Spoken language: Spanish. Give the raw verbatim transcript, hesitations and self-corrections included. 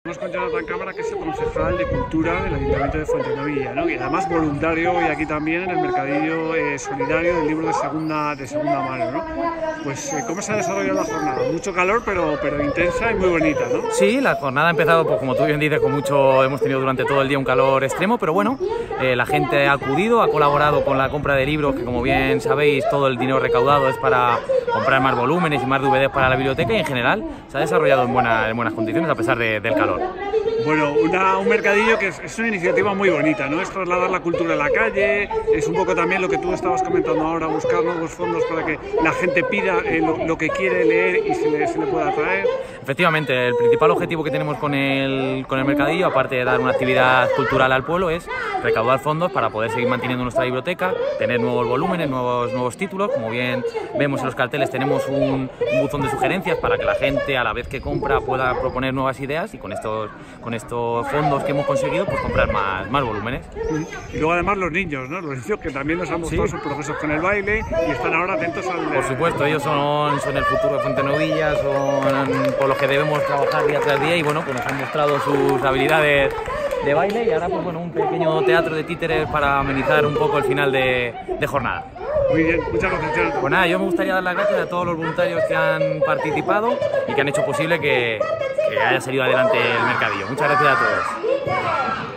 Estamos con Jonathan Cámara, que es el concejal de Cultura del Ayuntamiento de Fuentenovilla, ¿no? Y además voluntario hoy aquí también en el mercadillo eh, solidario del libro de segunda, de segunda mano, ¿no? Pues, eh, ¿cómo se ha desarrollado la jornada? Mucho calor, pero, pero intensa y muy bonita, ¿no? Sí, la jornada ha empezado, pues, como tú bien dices, con mucho, hemos tenido durante todo el día un calor extremo, pero bueno, eh, la gente ha acudido, ha colaborado con la compra de libros, que como bien sabéis, todo el dinero recaudado es para comprar más volúmenes y más D V Ds para la biblioteca, y en general se ha desarrollado en, buena, en buenas condiciones a pesar de, del calor. Bueno, una, un mercadillo que es, es una iniciativa muy bonita, ¿no? Es trasladar la cultura a la calle, es un poco también lo que tú estabas comentando ahora, buscar nuevos fondos para que la gente pida eh, lo, lo que quiere leer y se le, se le pueda traer. Efectivamente, el principal objetivo que tenemos con el, con el mercadillo, aparte de dar una actividad cultural al pueblo, es recaudar fondos para poder seguir manteniendo nuestra biblioteca, tener nuevos volúmenes, nuevos, nuevos títulos. Como bien vemos en los carteles, tenemos un, un buzón de sugerencias para que la gente, a la vez que compra, pueda proponer nuevas ideas, y con estos, con estos fondos que hemos conseguido, pues comprar más, más volúmenes. Y luego además los niños, ¿no? Los niños que también nos han mostrado sí. sus procesos con el baile y están ahora atentos al... Por supuesto, ellos son, son el futuro de Fuentenovilla, son por los que debemos trabajar día tras día, y bueno, pues nos han mostrado sus habilidades de baile, y ahora pues bueno, un pequeño teatro de títeres para amenizar un poco el final de, de jornada. Muy bien, muchas gracias, Jonathan. Pues nada, yo me gustaría dar las gracias a todos los voluntarios que han participado y que han hecho posible que, que haya salido adelante el mercadillo. Muchas gracias a todos.